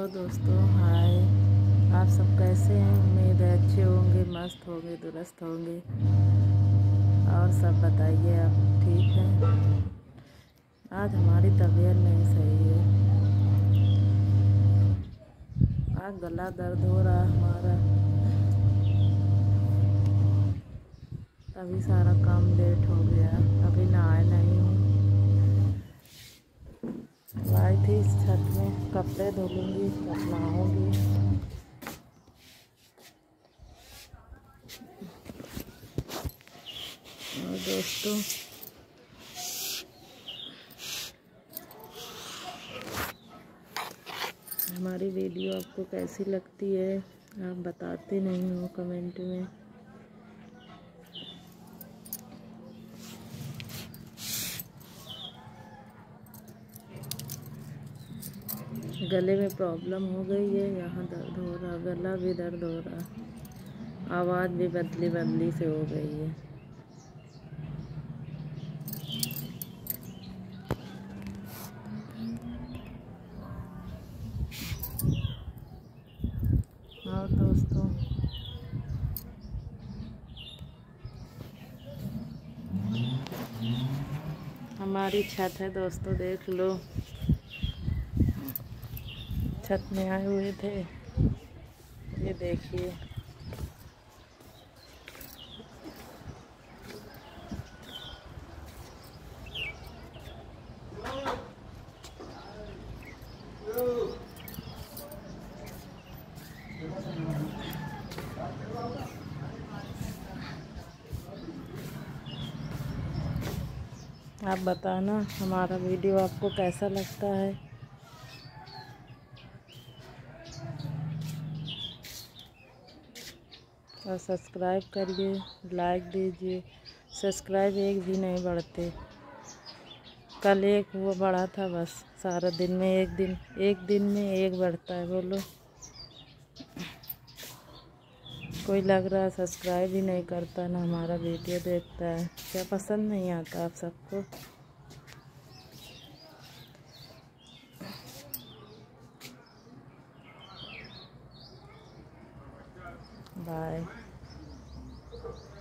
तो दोस्तों हाय, आप सब कैसे हैं। उम्मीद है अच्छे होंगे, मस्त होंगे, दुरुस्त होंगे। और सब बताइए, आप ठीक हैं। आज हमारी तबीयत नहीं सही है। आज गला दर्द हो रहा हमारा, तभी सारा काम लेट हो गया। अभी नहाए नहीं हूँ। आई थी इस छत में, कपड़े धुलूँगी तब नहाऊँगी। और दोस्तों हमारी वीडियो आपको कैसी लगती है, आप बताते नहीं हो कमेंट में। गले में प्रॉब्लम हो गई है, यहाँ दर्द हो रहा, गला भी दर्द हो रहा, आवाज़ भी बदली बदली से हो गई है। और दोस्तों हमारी छत है दोस्तों, देख लो। छत में आए हुए थे, ये देखिए। आप बताना हमारा वीडियो आपको कैसा लगता है। और सब्सक्राइब करिए, लाइक दीजिए। सब्सक्राइब एक भी नहीं बढ़ते। कल एक वो बढ़ा था, बस सारा दिन में एक दिन में एक बढ़ता है। बोलो, कोई लग रहा है सब्सक्राइब ही नहीं करता, ना हमारा वीडियो देखता है। क्या पसंद नहीं आता आप सबको। बाय।